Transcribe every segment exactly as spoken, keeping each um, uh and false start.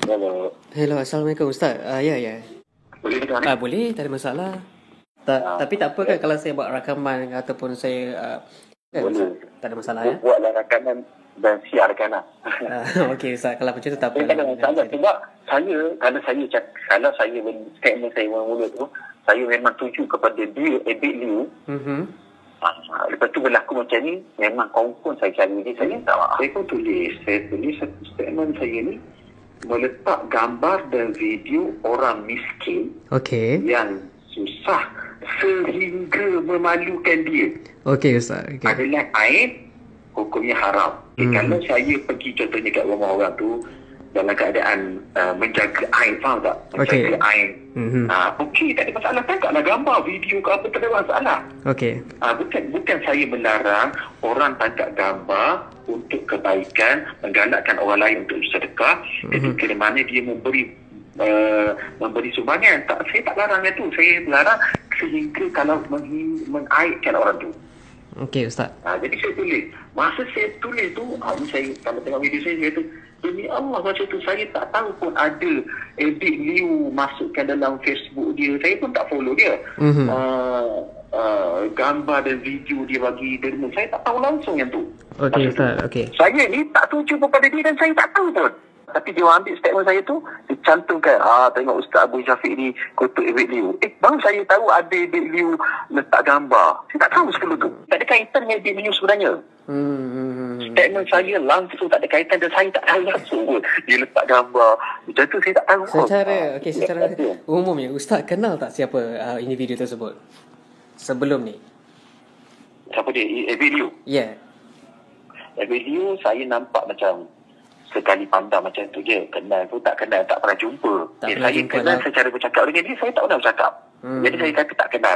Hello. Hello, Assalamualaikum Ustaz. Uh, ya, ya. Boleh dengar ni? Ah, boleh, tak ada masalah. Ta- Ah, tapi tak apa kan ya. kalau saya buat rakaman ataupun saya uh, kan, Boleh. Ustaz? Tak ada masalah ya. Bu- Buatlah rakaman dan siarkan lah. Uh, Okey Ustaz, kalau macam tu tak apa Saya tak ada masalah. Sebab saya, kalau saya cak, kalau saya statement saya mula-mula tu, saya memang tuju kepada dia, Ebit Liu. Mhm. Ah, lepas tu berlaku macam ni, memang confirm saya cari dia. Saya tak maaf. Saya pun tulis. Saya tulis satu statement saya ni, meletak gambar dan video orang miskin Okey. yang susah sehingga memalukan dia Okey Ustaz. Okey. adalah aib, hukumnya haram. Okay, Hmm. Kalau saya pergi contohnya kat rumah orang tu dalam keadaan uh, menjaga aib, faham tak? Menjaga Okey. aib. Mhm. Uh, Okey, tak ada masalah. Tangkaplah gambar, video ke apa, tak ada masalah. Okey. Uh, bukan bukan saya melarang orang tangkap gambar untuk kebaikan, menggalakkan orang lain untuk sedekah, Mhm. ketika di mana dia memberi uh, memberi sumbangan. Tak, saya tak larang itu. Saya larang sehingga kalau menghi- mengaibkan orang tu. Okey Ustaz. Ha, jadi saya tulis. Masa saya tulis tu, ha, saya kalau tengok video saya, saya kata, demi Allah macam tu, saya tak tahu pun ada Ebit Liu masukkan dalam Facebook dia. Saya pun tak follow dia. Mhm. Uh, uh, gambar dan video dia bagi derma. Saya tak tahu langsung yang tu. Okey Masa tu. Ustaz. Okey. Saya ni tak tuju kepada dia dan saya tak tahu pun. Tapi dia ambil statement saya tu, dia cantumkan, ah tengok Ustaz Abu Syafiq ni kutuk Ebit Liu. Eh, baru saya tahu ada Ebit Liu letak gambar. Saya tak tahu sebelum tu. Tak ada kaitan dengan Ebit Liu sebenarnya. Hmm. hmm, hmm. Statement saya langsung tak ada kaitan dan saya tak tahu langsung pun. Dia letak gambar. Macam tu saya tak tahu pun. Secara Ah, okey ya, secara betul. umumnya Ustaz kenal tak siapa uh, individu tersebut sebelum ni? Siapa dia? Ebit Liu. Ya. Yeah. Ebit Liu saya nampak macam sekali pandang macam tu je. Kenal tu tak kenal, tak pernah jumpa. Tak eh, pernah saya jumpa kenal lah. secara bercakap dengan dia, saya tak pernah bercakap. Hmm. Jadi saya kata tak kenal.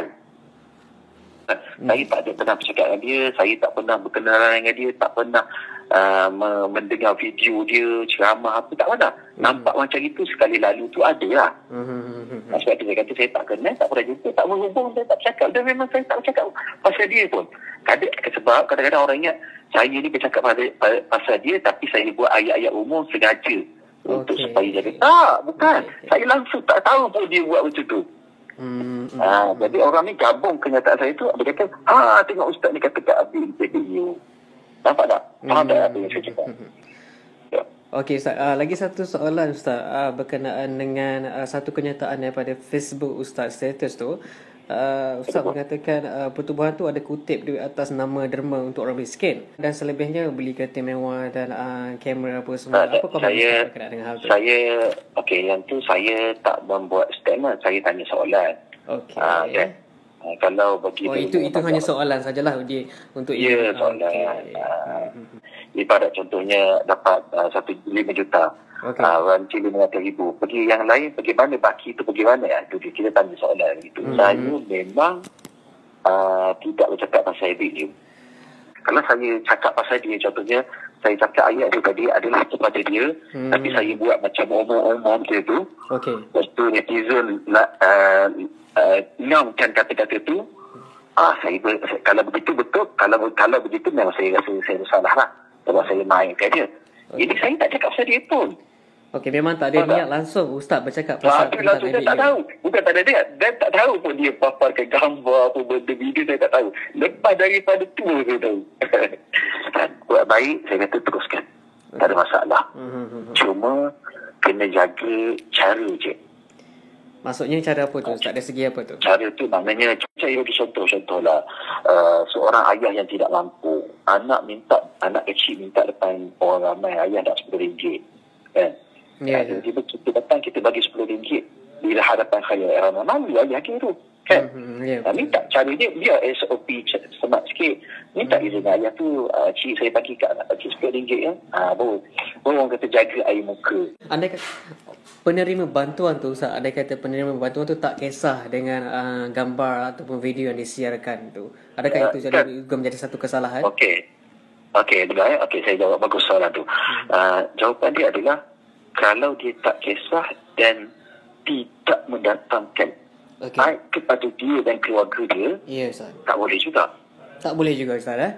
Hmm. Saya tak ada pernah bercakap dengan dia, saya tak pernah berkenalan dengan dia, tak pernah uh, me- mendengar video dia, ceramah apa, tak pernah. Hmm. Nampak macam itu sekali lalu tu ada lah. Hmm. hmm, hmm, hmm. Nah, sebab tu saya kata saya tak kenal, tak pernah jumpa, tak berhubung, saya tak bercakap. Dan memang saya tak bercakap pasal dia pun. Kadang, sebab kadang-kadang orang ingat saya ni bercakap pasal, pasal dia, tapi saya buat ayat-ayat umum sengaja untuk Okey. supaya jadi. Tak, bukan. Okey, okey. Saya langsung tak tahu pun dia buat macam tu. Hmm. hmm. Ha, jadi orang ni gabung kenyataan saya tu, dia kata, ha, tengok ustaz ni kata kat Abi, jadi you. Nampak tak? Faham tak apa yang saya cakap? Ya. Okey Ustaz, uh, lagi satu soalan Ustaz uh, berkenaan dengan uh, satu kenyataan daripada Facebook Ustaz status tu. Uh, Ustaz Betul. mengatakan uh, pertubuhan tu ada kutip di atas nama derma untuk orang miskin dan selebihnya beli kereta mewah dan uh, kamera apa semua. Tak, Apa komen saya, Ustaz berkenaan dengan hal tu? saya, okey, yang tu saya tak membuat statement, saya tanya soalan. Okey. Ha, kan? Ha, kalau bagi Oh itu itu hanya soalan sajalah dia untuk Ya, ini. soalan. Okey. Ha, ibarat contohnya dapat uh, satu lima juta. Okey. Uh, ranci lima ratus ribu. Pergi yang lain, bagaimana baki itu bagaimana? Ya, itu dia, kita tanya soalan gitu. Hmm. Saya memang uh, tidak bercakap pasal Ebit Liu. Kalau saya cakap pasal dia, contohnya saya cakap ayat dia tadi adalah kepada dia, Hmm. tapi saya buat macam omong-omong dia tu. Okey. Lepas tu netizen uh, uh, nyamkan kata-kata tu. Ah, saya ber, kalau begitu betul, kalau kalau begitu memang saya rasa saya bersalah lah. Sebab saya mainkan dia. Jadi saya tak cakap pasal dia pun. Okey, memang tak ada Faham tak? niat langsung Ustaz bercakap Ah, pasal tu langsung saya tak tahu. Bukan tak ada dia. Dan tak tahu pun dia paparkan gambar apa benda video, saya tak tahu. Lepas daripada tu saya tahu. Buat baik, saya kata teruskan. Tak ada masalah. Hmm. Cuma kena jaga cara je. Maksudnya cara apa tu Ustaz? Dari segi apa tu? Cara tu maknanya, saya bagi contoh-contoh lah. Uh, seorang ayah yang tidak mampu, anak minta, anak kecil minta depan orang ramai, ayah nak sepuluh ringgit. Kan? Ya, Ya, ya. Tiba kita datang, kita bagi sepuluh ringgit. Bila hadapan khayal ramai, malu ayah kira. Kan? Hmm, ya. Uh, minta cara dia, biar S O P smart sikit. Minta izin ayah tu, uh, cik saya bagi kat anak kecil sepuluh ringgit ya. Ah, baru. Baru orang kata jaga air muka. Andai kata penerima bantuan tu Ustaz, andai kata penerima bantuan tu tak kisah dengan uh, gambar ataupun video yang disiarkan tu, adakah Uh, itu jadi kan. juga menjadi satu kesalahan? Okey. Okey, dengar ya. Okey, saya jawab bagus soalan tu. Uh, jawapan dia adalah kalau dia tak kisah dan tidak mendatangkan Okey. aib kepada dia dan keluarga dia, Ya Ustaz. tak boleh juga. Tak boleh juga Ustaz eh?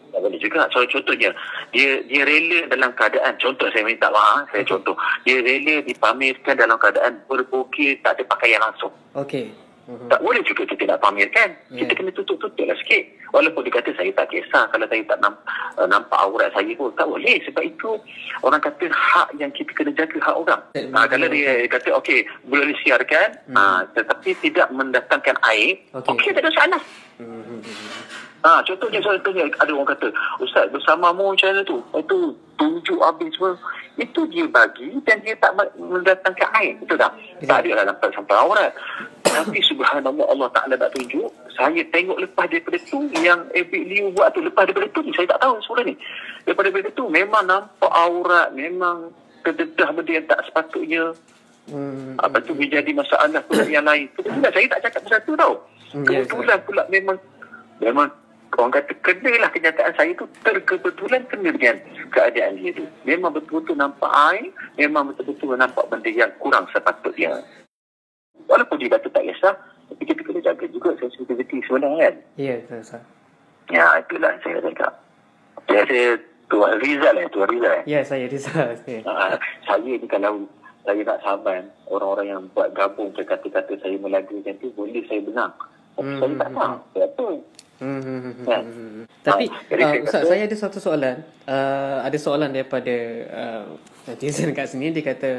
Tak boleh juga. So, contohnya, dia dia rela dalam keadaan, contoh saya minta maaf, saya contoh, dia rela dipamerkan dalam keadaan berbokeh, tak ada pakaian langsung. Okey. Uh-huh. Tak boleh juga kita nak pamerkan. Yeah. Kita kena tutup-tutup lah sikit. Walaupun dia kata saya tak kisah kalau saya tak namp- nampak aurat saya pun. Tak boleh. Sebab itu orang kata hak yang kita kena jaga hak orang. Yeah. Ha, kalau dia kata okey boleh disiarkan, hmm. ha, tetapi tidak mendatangkan aib, okey okay, tak ada masalah. Hmm. Ha, contohnya, contohnya ada orang kata, Ustaz bersamamu macam mana tu? Itu tunjuk habis semua. Itu dia bagi dan dia tak mendatangkan aib. Betul tak? Yeah. Tak ada lah nampak sampai aurat. Tapi subhanallah Allah Ta'ala tak tunjuk. Saya tengok lepas daripada tu yang Epic Liu buat tu. Lepas daripada tu ni saya tak tahu sebenarnya ni. Lepas daripada tu memang nampak aurat. Memang terdedah benda yang tak sepatutnya. Hmm. Apa tu menjadi masalah pula yang lain. Kebetulan saya tak cakap pasal tu tau. Hmm, Kebetulan yes, pula memang memang orang kata kenalah kenyataan saya tu terkebetulan kena dengan keadaan dia tu. Memang betul-betul nampak air, memang betul-betul nampak benda yang kurang sepatutnya. Walaupun dia kata tak kisah, tapi kita kena jaga juga sensitivity sebenarnya kan. Ya, betul Ustaz. Ya, itulah saya cakap. Saya rasa Tuan Rizal eh, Tuan Rizal eh. Ya, saya Rizal. Okay. Uh, saya ni kalau saya nak saman, orang-orang yang buat gabung ke kata-kata saya melaga macam tu, boleh saya benang. Tapi hmm. saya tak tahu. Apa? Hmm, hmm, hmm, ya. hmm. Tapi ha, uh, Ustaz, kata, saya ada satu soalan. Uh, ada soalan daripada uh, netizen kat sini. Dia kata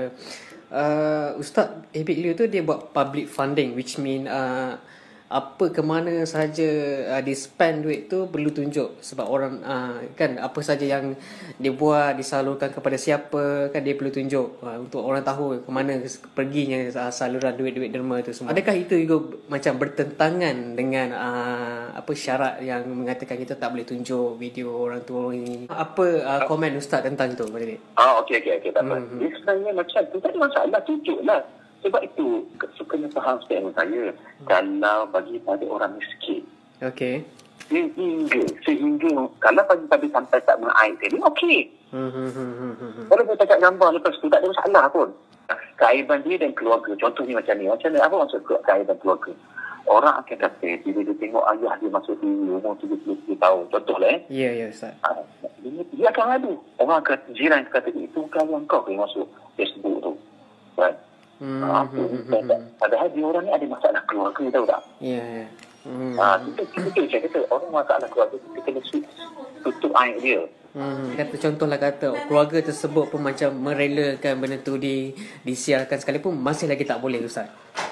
uh, Ustaz Epic Liu tu dia buat public funding, which mean uh, apa ke mana saja uh, dia spend duit tu perlu tunjuk. Sebab orang uh, kan apa saja yang dia buat disalurkan kepada siapa kan dia perlu tunjuk uh, untuk orang tahu ke mana perginya uh, saluran duit-duit derma tu semua. Adakah itu juga macam bertentangan dengan uh, apa syarat yang mengatakan kita tak boleh tunjuk video orang tu orang ini? Apa uh, komen Ustaz tentang itu? Ah okey okey okey tak apa. Hmm. Dia sebenarnya macam tu tak ada masalah, tunjuklah. Sebab itu sukanya faham statement saya. Hmm. Kalau bagi pada orang miskin, okey, sehingga sehingga kalau pagi-pagi sampai tak mengair tadi, okey. Hmm, hmm, hmm, hmm. Kalau dia cakap gambar lepas tu tak ada masalah pun. Keaiban dia dan keluarga. Contohnya macam ni. Macam ni, apa maksud keaiban keluarga? Orang akan kata, bila dia tengok ayah dia masuk T V umur tujuh puluh tahun. Contohlah eh. Ya, ya Ustaz. Ha, dia, dia akan ngadu. Orang akan jiran kata, itu kawan kau yang masuk Facebook tu. Kan? Hmm, ha, hmm, hmm, hmm. Padahal dia orang ni ada masalah keluarga, tahu tak? Ya, ya. Hmm. Ha, kita, kita, saya kata, orang masalah keluarga, kita kena tutup air dia. Hmm, kata contohlah kata keluarga tersebut pun macam merelakan benda tu di disiarkan sekalipun masih lagi tak boleh Ustaz.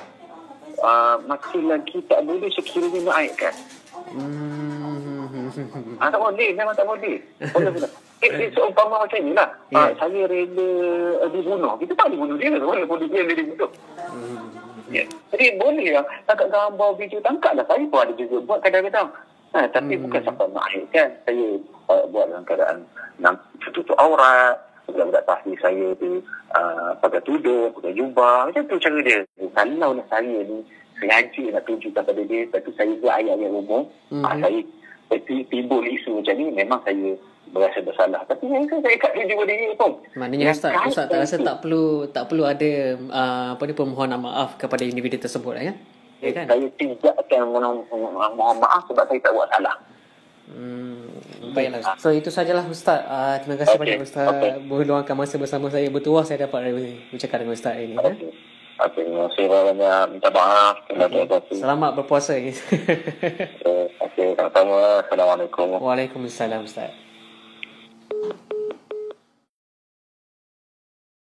Uh, masih lagi tak boleh sekiranya naikkan. Hmm. Ah, tak boleh, memang tak boleh. Boleh boleh. Eh, eh, seumpama macam ni lah. Yeah. Uh, saya rela uh, dibunuh. Kita tak dibunuh dia. Walaupun dia dia dibunuh. Hmm. Yeah. Jadi boleh lah. Tangkap gambar video, tangkaplah. Saya pun ada juga buat kadang-kadang. Ha, tapi hmm. bukan sampai naikkan. Saya uh, buat dalam keadaan tutup aurat. Budak-budak tahli saya tu uh, pakai tudung, pakai jubah. Macam tu cara dia. Kalau lah saya ni sengaja nak tunjukkan pada dia, lepas tu saya buat ayat-ayat umum, mm-hmm. uh, saya timbul isu macam ni, memang saya berasa bersalah. Tapi saya saya kat tunjuk pada dia pun. Maknanya Ustaz, Ustaz tak rasa tak perlu tak perlu ada uh, apa ni permohonan maaf kepada individu tersebut ya? Ya kan? Saya tidak akan mohon maaf sebab saya tak buat salah. Hmm, baiklah. So itu sajalah Ustaz. Uh, terima kasih okay. banyak Ustaz okay. meluangkan masa bersama saya. Betul saya dapat bercakap dengan Ustaz ini. Okay. Ya? Okay, terima kasih banyak. Minta maaf. Okay. Selamat berpuasa. Okey, sama-sama. Assalamualaikum. Waalaikumsalam Ustaz.